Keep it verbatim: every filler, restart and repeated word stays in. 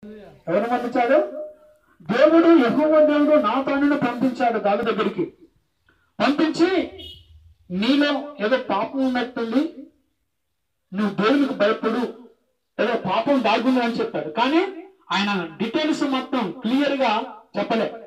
ఎవరు పంపించాడు? దేవుడు, యెహోవా దేవుడు నా పనులను పంపించాడు దాని దగ్గరికి. పంపించి నీలో ఏదో పాపం ఉన్నట్టుంది, నువ్వు దేవునికి భయపడు, ఏదో పాపం దాగుంది అని చెప్పాడు. కానీ ఆయన డీటెయిల్స్ మొత్తం క్లియర్ గా చెప్పలే.